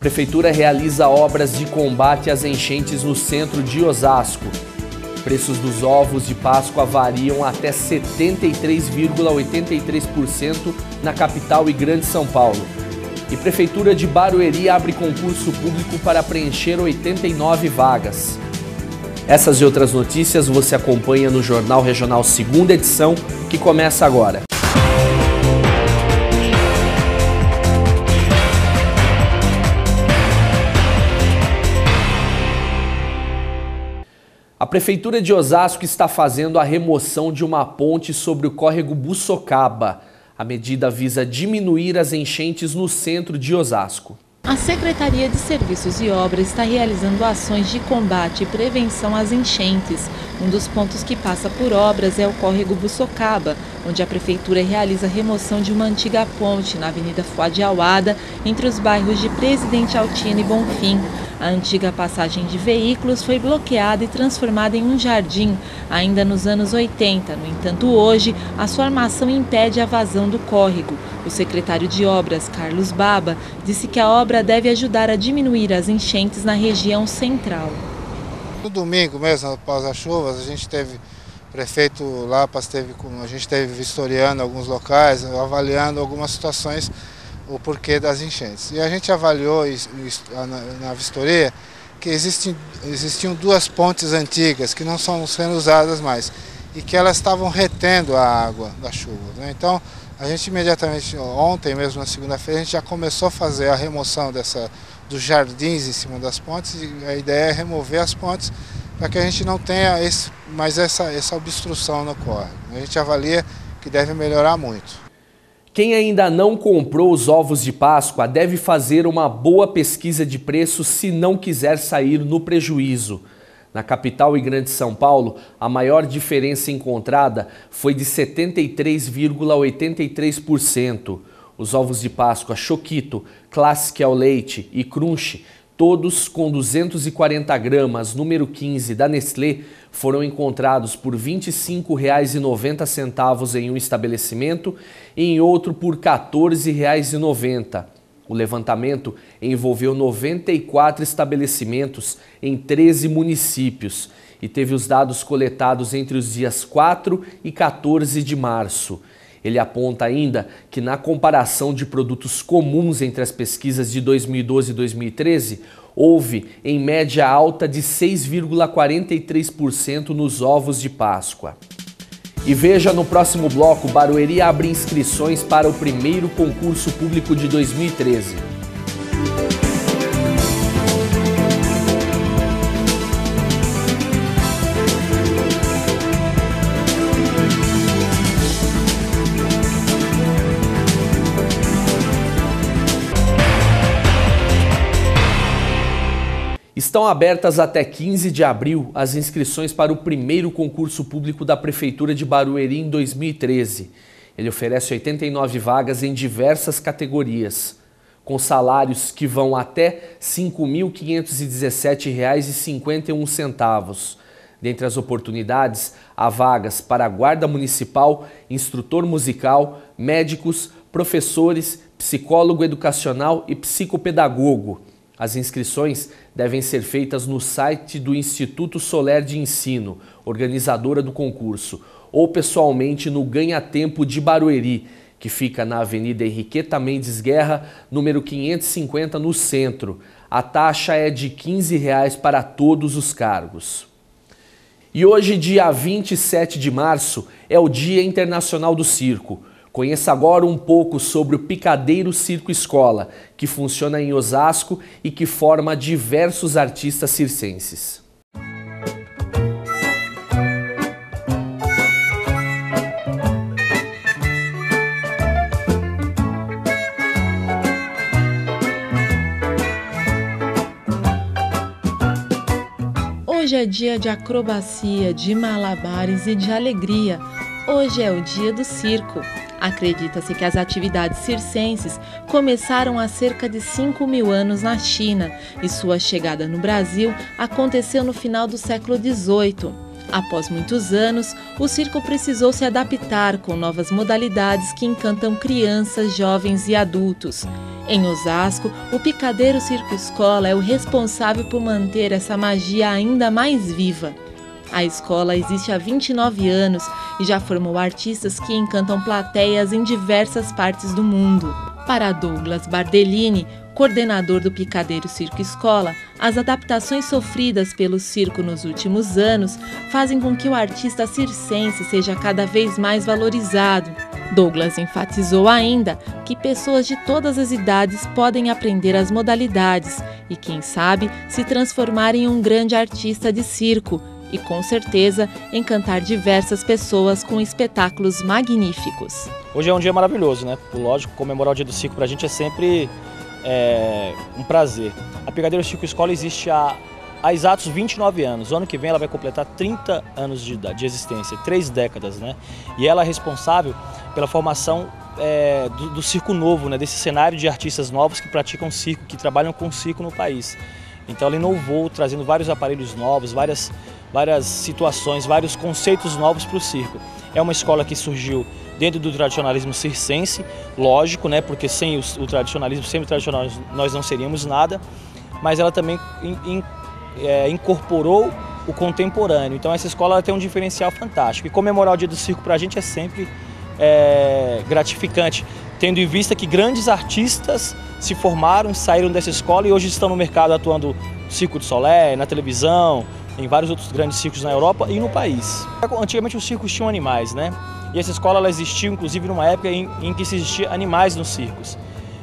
Prefeitura realiza obras de combate às enchentes no centro de Osasco. Preços dos ovos de Páscoa variam até 73,83% na capital e Grande São Paulo. E Prefeitura de Barueri abre concurso público para preencher 89 vagas. Essas e outras notícias você acompanha no Jornal Regional segunda edição, que começa agora. A Prefeitura de Osasco está fazendo a remoção de uma ponte sobre o córrego Buçocaba. A medida visa diminuir as enchentes no centro de Osasco. A Secretaria de Serviços e Obras está realizando ações de combate e prevenção às enchentes. Um dos pontos que passa por obras é o córrego Buçocaba, onde a Prefeitura realiza a remoção de uma antiga ponte na Avenida Fuad Awada, entre os bairros de Presidente Altino e Bonfim. A antiga passagem de veículos foi bloqueada e transformada em um jardim, ainda nos anos 80. No entanto, hoje, a sua armação impede a vazão do córrego. O secretário de Obras, Carlos Baba, disse que a obra deve ajudar a diminuir as enchentes na região central. No domingo mesmo, após as chuvas, a gente teve prefeito Lapas, a gente teve vistoriando alguns locais, avaliando algumas situações, o porquê das enchentes. E a gente avaliou na vistoria que existiam duas pontes antigas que não estão sendo usadas mais e que elas estavam retendo a água da chuva, né? Então, a gente imediatamente, ontem mesmo, na segunda-feira, a gente já começou a fazer a remoção dos jardins em cima das pontes, e a ideia é remover as pontes para que a gente não tenha mais essa obstrução no córrego. A gente avalia que deve melhorar muito. Quem ainda não comprou os ovos de Páscoa deve fazer uma boa pesquisa de preços se não quiser sair no prejuízo. Na capital e Grande São Paulo, a maior diferença encontrada foi de 73,83%. Os ovos de Páscoa Choquito, Classic ao leite e Crunch, todos com 240 gramas, número 15 da Nestlé, foram encontrados por R$ 25,90 em um estabelecimento e em outro por R$ 14,90. O levantamento envolveu 94 estabelecimentos em 13 municípios e teve os dados coletados entre os dias 4 e 14 de março. Ele aponta ainda que na comparação de produtos comuns entre as pesquisas de 2012 e 2013, houve em média alta de 6,43% nos ovos de Páscoa. E veja no próximo bloco, Barueri abre inscrições para o primeiro concurso público de 2013. Estão abertas até 15 de abril as inscrições para o primeiro concurso público da Prefeitura de Barueri em 2013. Ele oferece 89 vagas em diversas categorias, com salários que vão até R$ 5.517,51. Dentre as oportunidades, há vagas para guarda municipal, instrutor musical, médicos, professores, psicólogo educacional e psicopedagogo. As inscrições devem ser feitas no site do Instituto Soler de Ensino, organizadora do concurso, ou pessoalmente no Ganha Tempo de Barueri, que fica na Avenida Henriqueta Mendes Guerra, número 550, no centro. A taxa é de R$ 15 para todos os cargos. E hoje, dia 27 de março, é o Dia Internacional do Circo. Conheça agora um pouco sobre o Picadeiro Circo Escola, que funciona em Osasco e que forma diversos artistas circenses. Hoje é dia de acrobacia, de malabares e de alegria. Hoje é o dia do circo. Acredita-se que as atividades circenses começaram há cerca de 5.000 anos na China e sua chegada no Brasil aconteceu no final do século XVIII. Após muitos anos, o circo precisou se adaptar com novas modalidades que encantam crianças, jovens e adultos. Em Osasco, o Picadeiro Circo Escola é o responsável por manter essa magia ainda mais viva. A escola existe há 29 anos e já formou artistas que encantam plateias em diversas partes do mundo. Para Douglas Bardellini, coordenador do Picadeiro Circo Escola, as adaptações sofridas pelo circo nos últimos anos fazem com que o artista circense seja cada vez mais valorizado. Douglas enfatizou ainda que pessoas de todas as idades podem aprender as modalidades e, quem sabe, se transformar em um grande artista de circo e, com certeza, encantar diversas pessoas com espetáculos magníficos. Hoje é um dia maravilhoso, né? Lógico, comemorar o Dia do Circo para a gente é sempre um prazer. A Picadeiro Circo Escola existe há exatos 29 anos. O ano que vem ela vai completar 30 anos de existência, 3 décadas, né? E ela é responsável pela formação do circo novo, né? Desse cenário de artistas novos que praticam circo, que trabalham com circo no país. Então ela inovou, trazendo vários aparelhos novos, várias situações, vários conceitos novos para o circo. É uma escola que surgiu dentro do tradicionalismo circense, lógico, né? Porque sem o tradicionalismo, sem o tradicional, nós não seríamos nada, mas ela também incorporou o contemporâneo. Então essa escola tem um diferencial fantástico. E comemorar o Dia do Circo para a gente é sempre gratificante, tendo em vista que grandes artistas se formaram, saíram dessa escola e hoje estão no mercado atuando no Circo du Soleil, na televisão, em vários outros grandes circos na Europa e no país. Antigamente os circos tinham animais, né? E essa escola ela existiu inclusive numa época em que se existia animais nos circos.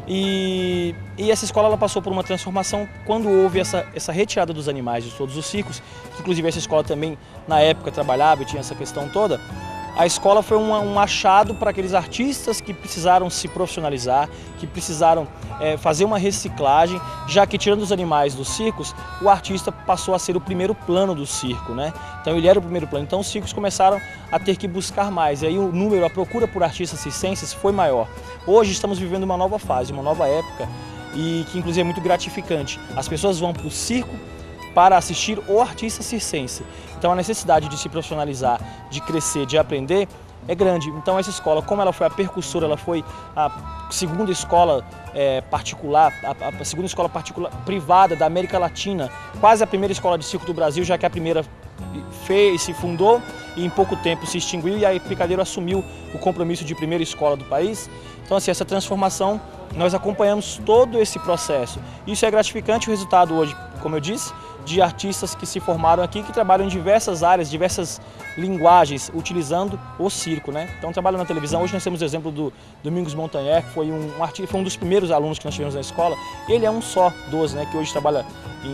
E essa escola ela passou por uma transformação quando houve essa retirada dos animais de todos os circos, que inclusive essa escola também na época trabalhava e tinha essa questão toda. A escola foi um achado para aqueles artistas que precisaram se profissionalizar, que precisaram fazer uma reciclagem, já que tirando os animais dos circos, o artista passou a ser o primeiro plano do circo, né? Então ele era o primeiro plano, então os circos começaram a ter que buscar mais, e aí o número, a procura por artistas circenses foi maior. Hoje estamos vivendo uma nova fase, uma nova época, e que inclusive é muito gratificante. As pessoas vão para o circo para assistir o artista circense. Então a necessidade de se profissionalizar, de crescer, de aprender é grande. Então essa escola, como ela foi a percussora, ela foi a segunda escola particular, a segunda escola particular privada da América Latina, quase a primeira escola de circo do Brasil, já que a primeira se fundou e em pouco tempo se extinguiu e a Picadeiro assumiu o compromisso de primeira escola do país. Então assim, essa transformação, nós acompanhamos todo esse processo. Isso é gratificante, o resultado hoje, como eu disse, de artistas que se formaram aqui, que trabalham em diversas áreas, diversas linguagens, utilizando o circo, né? Então trabalham na televisão. Hoje nós temos o exemplo do Domingos Montanher, que foi um dos primeiros alunos que nós tivemos na escola. Ele é um só dos, né, que hoje trabalha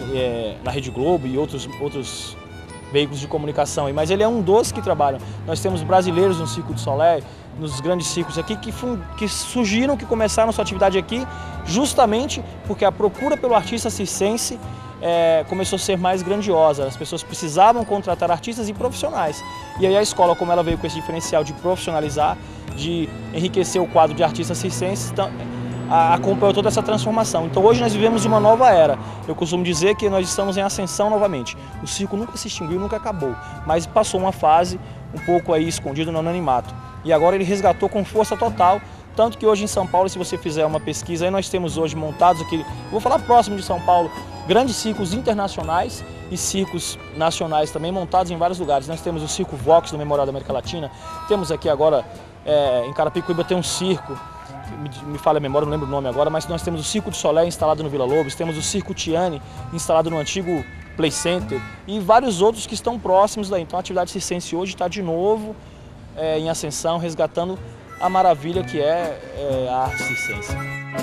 na Rede Globo e outros veículos de comunicação, mas ele é um dos que trabalham. Nós temos brasileiros no Circo du Soleil, nos grandes circos aqui, que surgiram, que começaram sua atividade aqui, justamente porque a procura pelo artista circense começou a ser mais grandiosa. As pessoas precisavam contratar artistas e profissionais. E aí a escola, como ela veio com esse diferencial de profissionalizar, de enriquecer o quadro de artistas circenses, acompanhou toda essa transformação. Então hoje nós vivemos uma nova era. Eu costumo dizer que nós estamos em ascensão novamente. O circo nunca se extinguiu, nunca acabou, mas passou uma fase um pouco aí escondido no anonimato. E agora ele resgatou com força total, tanto que hoje em São Paulo, se você fizer uma pesquisa, aí nós temos hoje montados aqui, vou falar próximo de São Paulo, grandes circos internacionais e circos nacionais também montados em vários lugares. Nós temos o Circo Vox no Memorial da América Latina, temos aqui agora em Carapicuíba tem um circo, me falha a memória, não lembro o nome agora, mas nós temos o Circo du Soleil instalado no Vila Lobos, temos o Circo Tiani instalado no antigo Play Center e vários outros que estão próximos daí. Então a atividade circense hoje está de novo em ascensão, resgatando a maravilha que é a arte circense.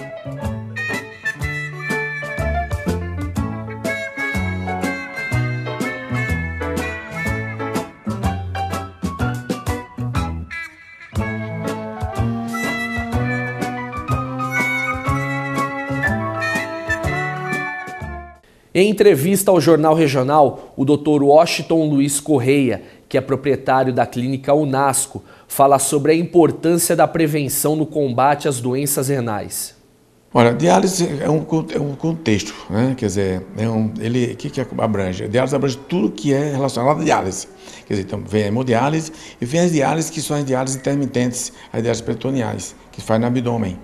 Em entrevista ao Jornal Regional, o Dr. Washington Luiz Correia, que é proprietário da clínica Unasco, fala sobre a importância da prevenção no combate às doenças renais. Olha, diálise é um contexto, né? Quer dizer, o que abrange? A diálise abrange tudo que é relacionado à diálise. Quer dizer, então vem a hemodiálise e vem as diálises que são as diálises intermitentes, as diálises peritoneais, que faz no abdômen.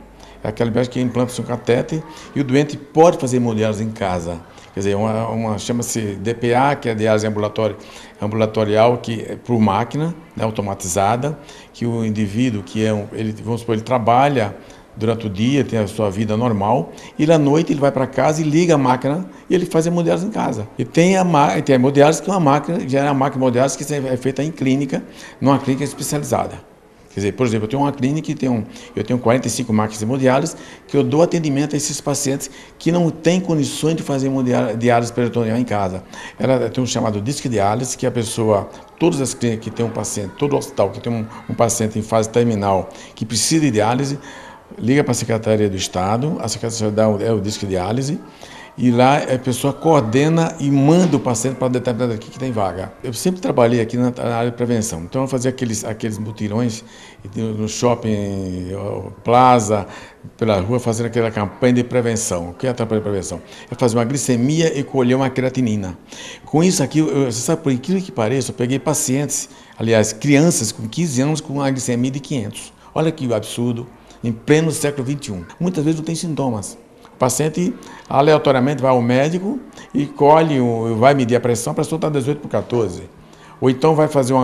é aquela hemodiálise que implanta-se um catéter e o doente pode fazer hemodiálise em casa. Quer dizer, chama-se DPA, que é a diálise ambulatorial, que é por máquina, né, automatizada, que o indivíduo, vamos supor, ele trabalha durante o dia, tem a sua vida normal, e à noite ele vai para casa e liga a máquina e ele faz a hemodiálise em casa. E tem a hemodiálise, que é uma máquina, já é uma máquina de hemodiálise que é feita em clínica, numa clínica especializada. Quer dizer, por exemplo, eu tenho uma clínica e eu tenho 45 máquinas de hemodiálise que eu dou atendimento a esses pacientes que não têm condições de fazer diálise peritoneal em casa. Ela tem um chamado disque diálise, que a pessoa, todas as clínicas que tem um paciente, todo hospital que tem um paciente em fase terminal que precisa de diálise, liga para a Secretaria do Estado, a Secretaria dá o disque diálise, e lá a pessoa coordena e manda o paciente para determinado aqui que tem vaga. Eu sempre trabalhei aqui na área de prevenção, então eu fazia aqueles mutirões no shopping, plaza, pela rua, fazendo aquela campanha de prevenção. O que é a campanha de prevenção? É fazer uma glicemia e colher uma creatinina. Com isso aqui, você sabe, por incrível que pareça, eu peguei pacientes, aliás, crianças com 15 anos com uma glicemia de 500. Olha que absurdo, em pleno século XXI. Muitas vezes não tem sintomas. O paciente aleatoriamente vai ao médico e vai medir a pressão está 18/14. Ou então vai fazer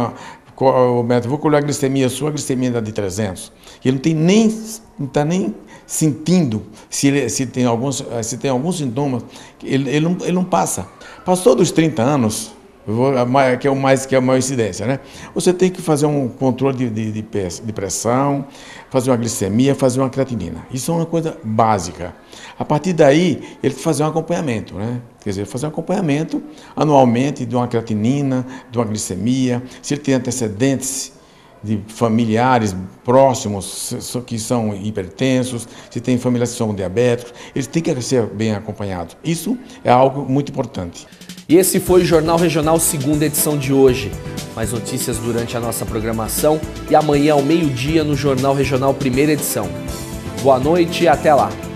o médico, vou colher a glicemia, sua glicemia é de 300. E ele não está nem sentindo se tem alguns sintomas, ele não passa. Passou dos 30 anos, que é a maior incidência, né? Você tem que fazer um controle de pressão, fazer uma glicemia, fazer uma creatinina. Isso é uma coisa básica. A partir daí, ele fazer um acompanhamento, né? Quer dizer, fazer um acompanhamento anualmente de uma creatinina, de uma glicemia, se ele tem antecedentes de familiares próximos que são hipertensos, se tem familiares que são diabéticos, eles têm que ser bem acompanhados. Isso é algo muito importante. E esse foi o Jornal Regional, segunda edição de hoje. Mais notícias durante a nossa programação e amanhã ao meio-dia no Jornal Regional, primeira edição. Boa noite e até lá!